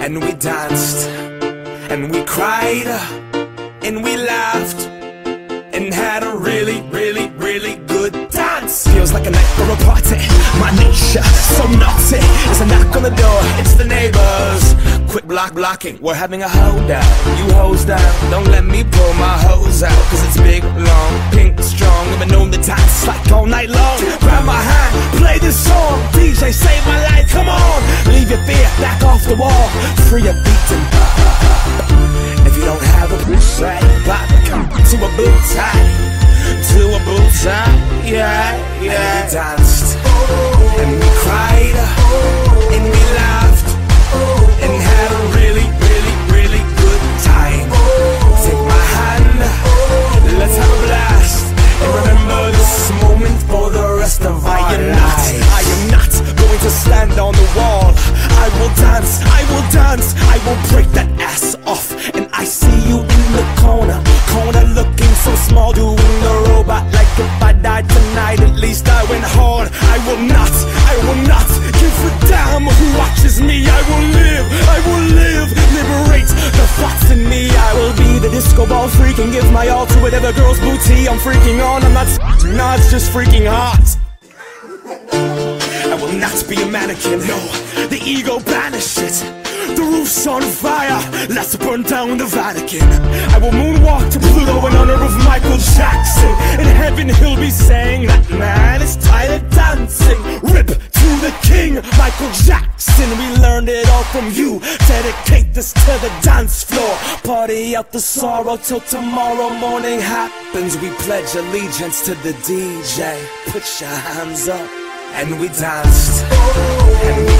and we danced, and we cried, and we laughed, and had a really, really, really good dance. Feels like a night for a party. My nature, so naughty. It's a knock on the door, it's the neighbors. Quit blocking, we're having a holdout. You hose down, don't let me pull my hose out. Cause it's big, long, pink, strong. I've been known to dance like all night long. Grab my hand, play this song. DJ, save my life, come on. Leave your fear back off the wall. Free your beat and if you don't have a blue side, come to a bow tie. To a bow tie, yeah. And we danced, and we cried, and we laughed, and had a really, really, really good time. Take my hand, let's have a blast, and remember this moment for the rest of our lives. I am not going to stand on the wall. I will dance, I will break that ass off. And I see you in the corner looking so small, doing the robot like if I died tonight, at least I went hard. I will not give a damn who watches me. I will live, liberate the thoughts in me. I will be the disco ball freak and give my all to whatever girl's booty I'm freaking on. I'm not, it's just freaking hot. I will not be a mannequin, no, the ego banish it. The roof's on fire, let's burn down the Vatican. I will moonwalk to Pluto in honor of Michael Jackson. In heaven he'll be saying, that man is tired of dancing. Rip to the king, Michael Jackson. We learned it all from you. Dedicate this to the dance floor. Party out the sorrow till tomorrow morning happens. We pledge allegiance to the DJ. Put your hands up. And we danced, and we